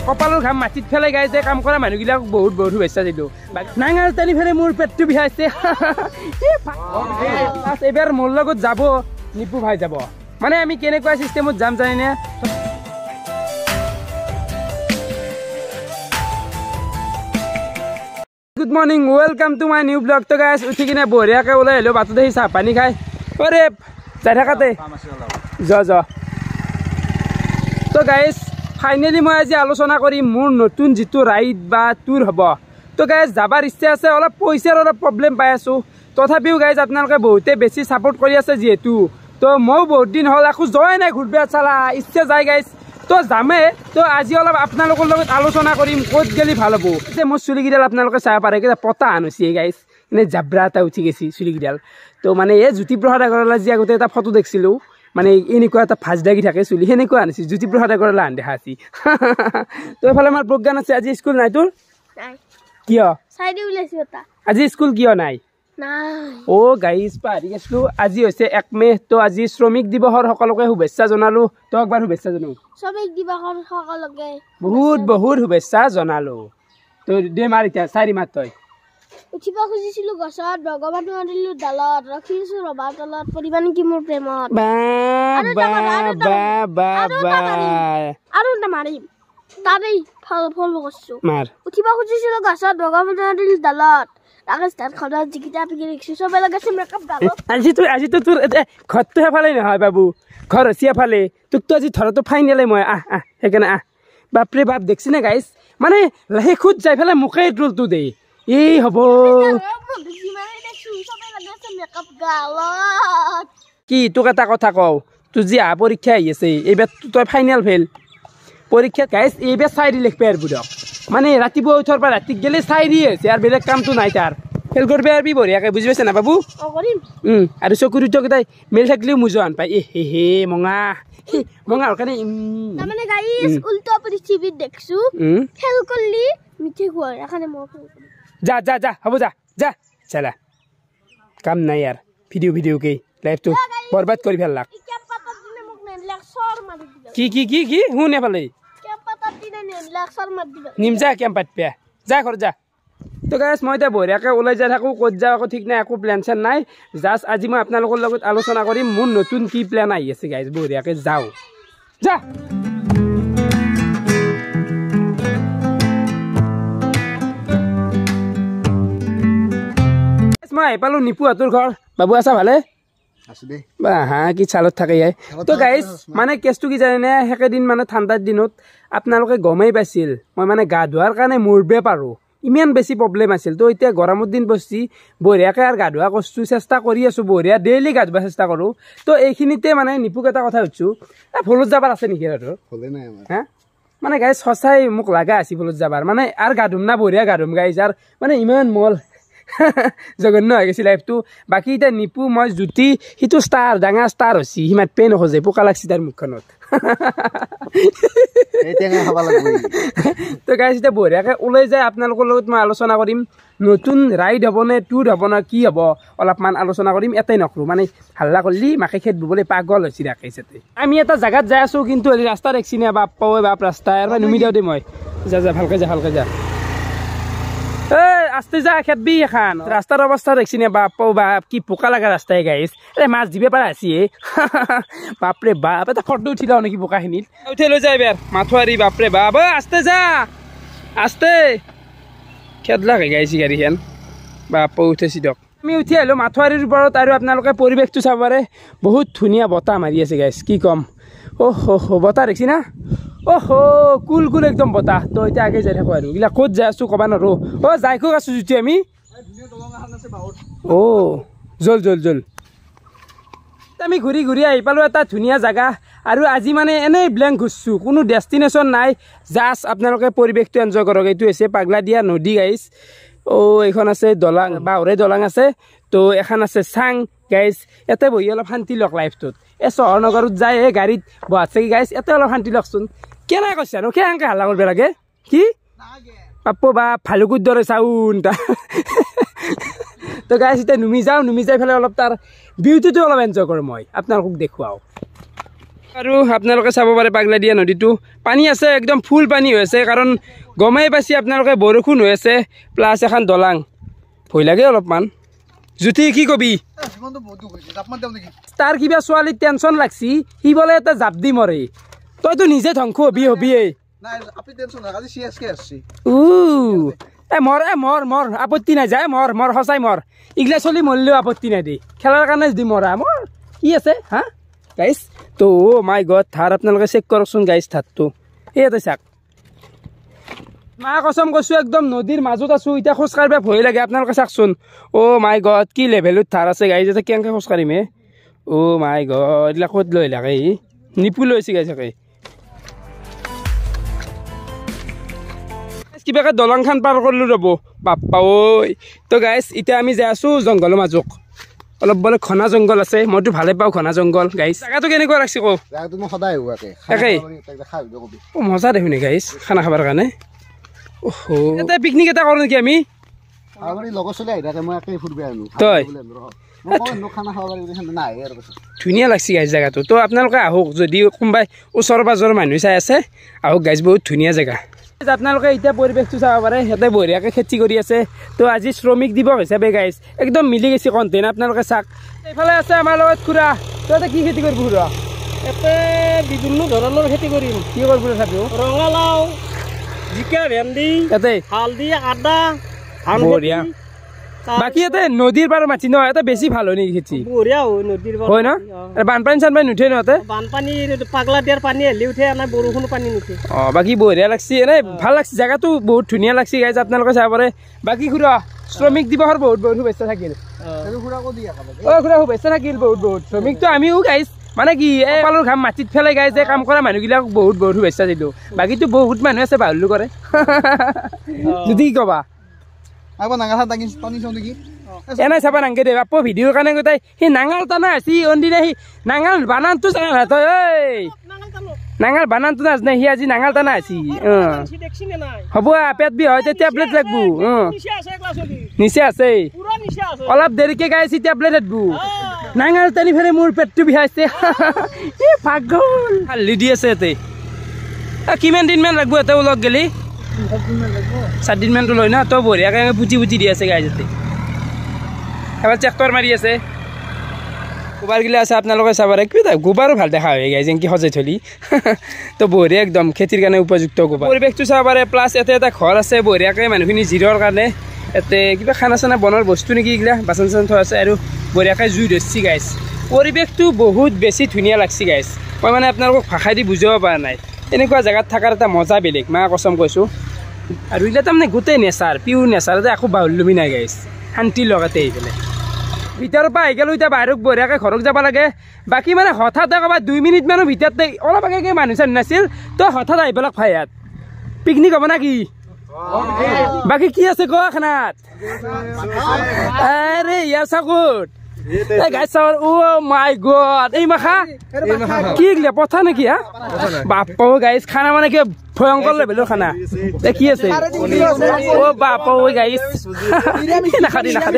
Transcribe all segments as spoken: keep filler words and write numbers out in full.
কপালৰ ঘাম মাটিত ফেলাই গাইছে কাম কৰা মানুহবিলাক বহুত বহুত শুভেচ্ছা দিলোঁ নাঙাৰ টানি ফেলে মোৰ পেটটো বিষাইছে এইবাৰ মোৰ লগত যাব নিপু ভাই যাব মানে আমি কেনেকুৱা চিষ্টেমত যাম জানেনে good morning welcome to my new blog তো গাইছ উঠি কিনে বঢ়িয়াকৈ ওলাই আহিলোঁ বাটত আহি চাহ পানী খাই অৰে যাই থাকাতে য য তো গাইছ ফাইনেলি মই আজি আলোচনা কৰিম মোৰ নতুন যিটো ৰাইড বা টুৰ হ'ব তো গাইছ যাবাৰ ইচ্ছা আছে অলপ পইচাৰ অলপ প্ৰব্লেম পাই আছোঁ তথাপিও গাইছ আপোনালোকে বহুতে বেছি ছাপোৰ্ট কৰি আছে যিহেতু তো ময়ো বহুত দিন হ'ল একো যোৱাই নাই ঘূৰিব চালা ইচ্ছা যায় গাইছ তো যামেই তো আজি অলপ আপোনালোকৰ লগত আলোচনা কৰিম ক'ত গেলি ভাল হ'ব যে মোৰ চুলিকেইডাল আপোনালোকে চাব পাৰে কিবা পতা আনিছে গাইছ এনে জাব্ৰা এটা উঠি গৈছে চুলিকেইডাল তো মানে এই জ্যোতিপ্ৰসাদ আগৰৱালা যি আগতে এটা ফটো দেখিছিলোঁ মানে এনেকুৱা এটা ভাজ লাগি থাকে চুলি সেনেকুৱা আনিছে জ্যোতিপ্ৰসাদ আগৰৱালা আন দেখা আছি তো এইফালে আমাৰ প্ৰজ্ঞান আছে আজি স্কুল নাই তোৰ কিয় আজি স্কুল কিয় নাই অ গাইছ পাহৰি গৈছিলো আজি হৈছে এক মে তো আজি শ্ৰমিক দিৱসৰ সকলোকে শুভেচ্ছা জনালো তো একবাৰ শুভেচ্ছা জনাও শ্ৰমিক দিৱসৰ সকলোকে বহুত বহুত শুভেচ্ছা জনালো তো দে মাৰ এতিয়া চাৰি মাত তই উঠিব খুজিছিলো গছত ভগৱান মাৰিলো ডালত ৰখিছো ৰবা তলত পৰিবা নেকি মোৰ প্ৰেমত বা বা বা বা আৰু এটা মাৰিম তাতেই ফল ফল কৰিছো মাৰ উঠিব খুজিছিলো গছত ভগৱান মাৰিলো ডালত আজি তোৰ আজি তোৰ ঘৰটো সেইফালে নহয় বাবু ঘৰ হৈছে এফালে তোক তো আজি ধৰাটো ফাইনেলে মই আহ আহ সেইকাৰণে আহ বাপৰে বাপ দেখছি নে গাইছ মানে লাহে খুদ যাই পেলাই মোকেই ট্ৰলটো দে এই হ'ব কি তোক এটা কথা কওঁ তোৰ যি আহা পৰীক্ষা আহি আছে এইবাৰ তই ফাইনেল ফেইল পৰীক্ষাত গাইছ এইবাৰ চাইৰি লিখিব আৰু বুঢ়ক মানে ৰাতিপুৱা উঠাৰ পৰা ৰাতি গেলে চাইৰি হৈছে আৰু বেলেগ কামটো নাই তাৰ ফেল কৰবে আৰু বঢ়িয়াকৈ বুজি পাইছে না বাবু আৰু চকুৰ উঠকেইটাই মেল থাকিলেও মুজো আন পাই এ হে হে মঙা মঙাৰ কাৰণে তাৰমানে গাইছ উল্টা পৃথিৱীত দেখছো ফেল কৰলি মিঠে খোৱাৰ এখানে মই যা যা যা হ'ব যা যা চালা কাম নাই ইয়াৰ ভিডিঅ' ভিডিঅ'কেই লাইফটো বৰবাদ কৰি পেলাক কি কি কি কি শুনে পালে নিম যা কেম্পাত পেয়া যা ঘৰ যা তো গাইছ মই এতিয়া বঢ়িয়াকৈ ওলাই যাই থাকোঁ ক'ত যাওঁ আকৌ ঠিক নাই একো প্লেন চেন নাই জাষ্ট আজি মই আপোনালোকৰ লগত আলোচনা কৰিম মোৰ নতুন কি প্লেন আহি আছে গাইছ বঢ়িয়াকৈ যাওঁ যা মই আহি পালোঁ নিপুহঁতৰ ঘৰ বাবু আছা ভালে বা হা কি চালত থাকে ইয়াই তো গাইছ মানে কেছটো কি জানেনে সেইকেইদিন মানে ঠাণ্ডাৰ দিনত আপোনালোকে গমেই পাইছিল মই মানে গা ধোৱাৰ কাৰণে মৰিব পাৰোঁ ইমান বেছি প্ৰব্লেম আছিল তো এতিয়া গৰমৰ দিন বসছি বঢ়িয়াকৈ আৰু গা ধোৱা কৰিছোঁ চেষ্টা কৰি আছোঁ বঢ়িয়া ডেইলি গা ধোৱা চেষ্টা কৰোঁ তো এইখিনিতে মানে নিপুক এটা কথা সুধিছোঁ এই ভুলত যাবাৰ আছে নেকি আৰু হা মানে গাইছ সঁচাই মোক লগা আছে ভুলত যাবাৰ মানে আৰু গা ধুম না বঢ়িয়া গা ধুম গাইছ আৰু মানে ইমান মল জঘন্য হৈ গৈছে লাইফটো বাকী এতিয়া নিপু মই জ্যোতি সিটো ষ্টাৰ ডাঙৰ ষ্টাৰ হৈছে সি মাতপে নখোজে পোকা লাগছি তাৰ মুখখনত তো গাইছ এতিয়া বঢ়িয়াকৈ ওলাই যায় আপোনালোকৰ লগত মই আলোচনা কৰিম নতুন ৰাইড হ'ব নে টুৰ হ'ব নে কি হ'ব অলপমান আলোচনা কৰিম এটাই নকৰোঁ মানে হাল্লা কৰিলি মাকে খেদ বুবলৈ পাগল হৈছে ৰাখিছতে আমি এটা জেগাত যাই আছোঁ কিন্তু ৰাস্তা দেখছি নে বাপ পাওঁ বাপ ৰাস্তা আৰু নুমি দিওঁ দেই মই যা যা ভালকৈ যা ভালকৈ যা এই আস্তে যা খেদবি এখন ৰাস্তাৰ অৱস্থা দেখছি নে বাপ পাওঁ বাপ কি পোকা লগা ৰাস্তাই গাইছ এই মাছ দিব পাৰা আছি বাপৰে বাপ এটা ফটো উঠি লওঁ নেকি বোকাখিনিত উঠি লৈ যায় বেৰ মাথোৱাৰী বাপৰে বাপ আস্তে যা আস্তে খেদলাক গাইছি গাড়ীখন বাপ উঠিছি দিয়ক আমি উঠি আহিলোঁ মাথোৱাৰীৰ ওপৰত আৰু আপোনালোকে পৰিৱেশটো চাব পাৰে বহুত ধুনীয়া বতাহ মাৰি আছে গাইছ কি ক'ম অ' হ হ বতাহ দেখছি না অ' হ কুল কুল একদম বতাহ তো এতিয়া আগে যাই থাকোঁ আৰু এইগিলা ক'ত যাই আছোঁ ক'বা নোৱাৰোঁ অ' যাই খুব আছোঁ যেতিয়া আমি অ' জল জল জল আমি ঘূৰি ঘূৰি আহি পালোঁ এটা ধুনীয়া জেগা আৰু আজি মানে এনেই ব্লেংক ঘূৰিছোঁ কোনো ডেষ্টিনেশ্যন নাই জাষ্ট আপোনালোকে পৰিৱেশটো এনজয় কৰক এইটো হৈছে পাগলাদিয়া নদী গাইছ অ' এইখন আছে দলং বাঁহৰে দলং আছে তো এখন আছে চাং গাইছ ইয়াতে বহি অলপ শান্তি লওক লাইফটোত এই চহৰ নগৰত যায় এই গাড়ীত বহাত চাকি গাইছ ইয়াতে অলপ শান্তি লওকচোন কেনে কৈছে আৰু কেনেকৈ হাল্লা কৰিব লাগে কি পাপ্পু বা ভালুকুৰ দৰে চাউণ্ড তো গাইছ এতিয়া নুমি যাওঁ নুমি যাই পেলাই অলপ তাৰ বিউটিটো অলপ এনজয় কৰোঁ মই আপোনালোকক দেখুৱাওঁ আৰু আপোনালোকে চাব পাৰে পাগলাদিয়া নদীটো পানী আছে একদম ফুল পানী হৈ আছে কাৰণ গমাই পাছি আপোনালোকে বৰষুণ হৈ আছে প্লাছ এখন দলাং ভয় লাগে অলপমান জুতি কি কবি তাৰ কিবা ছোৱালীৰ টেনশ্যন লাগছি সি বোলে এটা জাপ দি মৰে তইতো নিজে ধ্বংস হবি হবিয়ে এ মৰ এ মৰ মৰ আপত্তি নাই যায় মৰ মৰ সঁচাই মৰ ইগলা চলি মৰিলেও আপত্তি নাই দেই খেলাৰ কাৰণে যদি মৰা মোৰ কি আছে হা গাইছ তো মাই গড থাৰ আপোনালোকে চেক কৰকচোন গাইছ থাৰটো এইয়াতে চাওক মা কচম কৈছোঁ একদম নদীৰ মাজত আছোঁ এতিয়া খোজ কাঢ়িব ভয় লাগে আপোনালোকে চাওকচোন অ' মাই গড কি লেভেলত থাৰ আছে গাইছ এতিয়া কেনেকৈ খোজ কাঢ়িম হে অ' মাই গড এইবিলাক ক'ত লৈ লাগে নিপু লৈছে গাইছ চাগে কিবাকে দলংখন পাৰ কৰিলোঁ ৰ'ব বাপ্পা ঐ তো গাইছ এতিয়া আমি যাই আছোঁ জংঘলৰ মাজত অলপ বোলে ঘনা জংঘল আছে মইতো ভালে পাওঁ ঘনা জংঘল গাইছ জাগাটো কেনেকুৱা লাগছে কওঁ তাকেই অ' মজা দেখোন গাইছ খানা খাবৰ কাৰণে অহ এটা পিকনিক এটা কৰোঁ নেকি আমি তই ধুনীয়া লাগছে গাইছ জেগাটো তো আপোনালোকে আহক যদি কোনোবাই ওচৰ পাজৰৰ মানুহ চাই আছে আহক গাইছ বহুত ধুনীয়া জেগা আপোনালোকে এতিয়া পৰিৱেশটো চাব পাৰে সিহঁতে বঢ়িয়াকৈ খেতি কৰি আছে তো আজি শ্ৰমিক দিৱস হিচাপে গাইছ একদম মিলি গৈছে কণ্টেণ্ট আপোনালোকে চাওক এইফালে আছে আমাৰ লগত খুৰা তই কি খেতি কৰিব খুৰা ইয়াতে বিভিন্ন ধৰণৰ খেতি কৰিম কি কৰিব তথাপি ৰঙালাও জিকা ভেন্দি ইয়াতে হালধি আদা বঢ়িয়া বাকী ইয়াতে নদীৰ পাৰ মাটি ন এটা বেছি ভাল হয় নেকি খেতি বঢ়িয়া হয় নদীৰ পাৰ হয় ন বানপানী চানপানী নুঠে ন ইয়াতে বানপানী পাগলা দিয়াৰ পানী হেলি উঠে এনে বৰষুণৰ পানী নুঠে অঁ বাকী বঢ়িয়া লাগছে এনে ভাল লাগছে জেগাটো বহুত ধুনীয়া লাগছে গাইছ আপোনালোকে চাব পাৰে বাকী খুৰা শ্ৰমিক দিৱসৰ বহুত বহুত শুভেচ্ছা থাকিল অঁ খুৰা শুভেচ্ছা থাকিল বহুত বহুত শ্ৰমিকটো আমিও গাইছ মানে কি এই পালৰ ঘাম মাটিত ফেলাই গাই যে কাম কৰা মানুহবিলাক বহুত বহুত শুভেচ্ছা দিলোঁ বাকীতো বহুত মানুহ আছে বাহুল্য কৰে যদি কি ক'বা এনে চাবা নাংগে দে বাপ্পা ভিডিঅ'ৰ কাৰণে গোটাই সি নাঙাল টানা আছে অন্দিনা সি নাঙাল বানানটো জানা না তই ঐ নাঙাল বানানটো নাজানে সি আজি নাঙাল টানা আছে হ'ব পেট বিষ হয় টেবলেট লাগব নিচা আছে অলপ দেৰিকে গাই আছে টেবলেট লাগব নাঙাল টানি ফেলে মোৰ পেটটো বিষাইছে পাগল হালি দি আছে ইয়াতে কিমান দিনমান লাগব ইয়াতে ওলগ গেলি সাত দিন মানটো লয় না তো বঢ়িয়াকৈ পুতি পুতি দি আছে গাই যাতে এবাৰ ট্ৰেক্টৰ মাৰি আছে গোবাৰগিলা আছে আপোনালোকে চাব পাৰে কিবা গোবাৰো ভাল দেখা হয় গাই যেনকি সজাই থলি তো বঢ়িয়া একদম খেতিৰ কাৰণে উপযুক্ত গোবৰ পৰিৱেশটো চাব পাৰে প্লাছ ইয়াতে এটা ঘৰ আছে বঢ়িয়াকৈ মানুহখিনি জিৰৰ কাৰণে ইয়াতে কিবা খানা চানা বনোৱাৰ বস্তু নেকি এইগিলা বাচন চাচন থোৱা আছে আৰু বঢ়িয়াকৈ জুই ধৰিছে গাইছ পৰিৱেশটো বহুত বেছি ধুনীয়া লাগছে গাইছ মই মানে আপোনালোকক ভাষাই দি বুজাব পৰা নাই এনেকুৱা জেগাত থকাৰ এটা মজা বেলেগ মা কচম কৈছোঁ আৰু এইবিলাক তাৰমানে গোটেই নেচাৰ পিয়ৰ নেচাৰ যে একো বাহুল্যমি নাই গাইছ শান্তিৰ লগতে আহি পেলাই ভিতৰৰ পৰা আহি গ'লোঁ এতিয়া বাহিৰক বঢ়িয়াকৈ ঘৰক যাব লাগে বাকী মানে হঠাৎ ক'ৰবাত দুই মিনিটমানৰ ভিতৰতে অলপ আগে মানুহ চানুহ নাছিল তো হঠাৎ আহি পেলাক ভাই ইয়াত পিকনিক হ'ব না কি বাকী কি আছে কোৱা খানাত আৰে ইয়াৰ চাকুত এই গাইছ চাবৰ অ' মাই গড এই মাখা কি গিলা পঠা নেকি হা বাপ্পা গাইছ খানা মানে কি ভয়ংকৰ লেভেলৰ খানা কি আছে অ' বাপ্পা গাইছ নাখাদি নাখাদি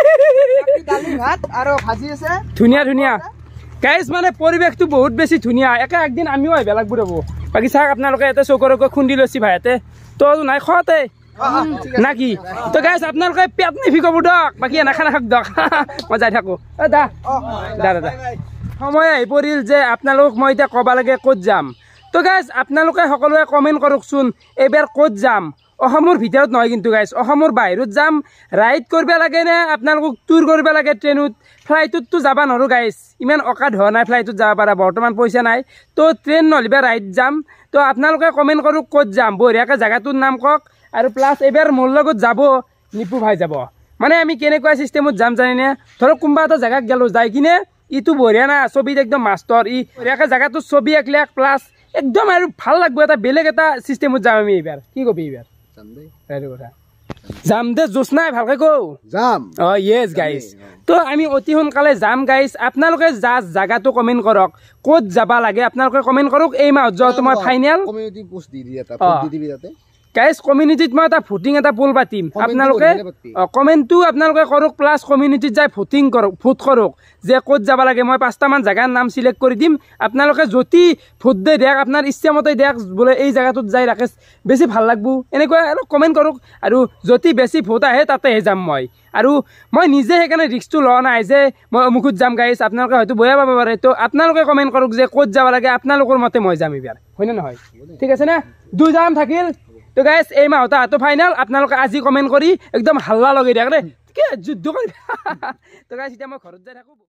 ধুনীয়া ধুনীয়া গাইছ মানে পৰিৱেশটো বহুত বেছি ধুনীয়া একে একদিন আমিও আহিব লাগিব ৰ'ব বাকী চাওক আপোনালোকে ইয়াতে চকুৰকৈ খুন্দি লৈছি ভাইয়াতে তো নাই খোৱাতে না কি তো গাইছ আপোনালোকে পেট নিফিকাব দক বাকী এনে খানা খাওক দক মই যাই থাকোঁ দা দা দাদা সময় আহি পৰিল যে আপোনালোকক মই এতিয়া ক'ব লাগে ক'ত যাম তো গাইছ আপোনালোকে সকলোৱে কমেণ্ট কৰকচোন এইবাৰ ক'ত যাম অসমৰ ভিতৰত নহয় কিন্তু গাইছ অসমৰ বাহিৰত যাম ৰাইড কৰিব লাগে নে আপোনালোকক টুৰ কৰিব লাগে ট্ৰেইনত ফ্লাইটততো যাব নোৱাৰোঁ গাইছ ইমান অকাদ হোৱা নাই ফ্লাইটত যাব পাৰা বৰ্তমান পইচা নাই তো ট্ৰেইন নহ'লে ৰাইড যাম তো আপোনালোকে কমেণ্ট কৰক ক'ত যাম বঢ়িয়াকৈ জেগাটোৰ নাম কওক আৰু প্লাছ এইবাৰ মোৰ লগত যাব নিপু ভাই যাব মানে আমি কেনেকুৱা চিষ্টেমত যাম জানিনে ধৰক কোনোবা এটা জেগাত গ'লোঁ যাই কিনে ইটো বঢ়িয়া না ছবিত একদম মাষ্টৰ ই বঢ়িয়াকৈ জেগাটোত ছবি আঁকিলে প্লাছ একদম আৰু ভাল লাগব এটা বেলেগ এটা চিষ্টেমত যাম আমি এইবাৰ কি কবি এইবাৰ কথা যাম দে জোচ নাই ভালকৈ কওঁ যাম অঁ য়েছ গাইছ তো আমি অতি সোনকালে যাম গাইছ আপোনালোকে যা জেগাটো কমেণ্ট কৰক ক'ত যাব লাগে আপোনালোকে কমেণ্ট কৰক এই মাহত যোৱাটো মই ফাইনেল গাইজ কমিউনিটিত মই এটা ভোটিং এটা পোল পাতিম আপোনালোকে কমেণ্টটো আপোনালোকে কৰক প্লাছ কমিউনিটিত যাই ভোটিং কৰক ভোট কৰক যে ক'ত যাব লাগে মই পাঁচটামান জেগাৰ নাম চিলেক্ট কৰি দিম আপোনালোকে যদি ভোট দিয়ে দিয়ক আপোনাৰ ইচ্ছামতে দিয়ক বোলে এই জেগাটোত যাই ৰাকেশ বেছি ভাল লাগব এনেকুৱা অলপ কমেণ্ট কৰক আৰু যদি বেছি ভোট আহে তাতেহে যাম মই আৰু মই নিজে সেইকাৰণে ৰিক্সটো লোৱা নাই যে মই অমুকত যাম গাইজ আপোনালোকে হয়তো বেয়া পাব পাৰে তো আপোনালোকে কমেণ্ট কৰক যে ক'ত যাব লাগে আপোনালোকৰ মতে মই যাম এইবাৰ হয়নে নহয় ঠিক আছে না দুই যাম থাকিল তো গাইজ এই মাহতে আটো ফাইনেল আপোনালোকে আজি কমেণ্ট কৰি একদম হাল্লা লগাই দিয়ক দেই যুদ্ধ কৰি তো গাইজ এতিয়া মই ঘৰত যাই থাকোঁ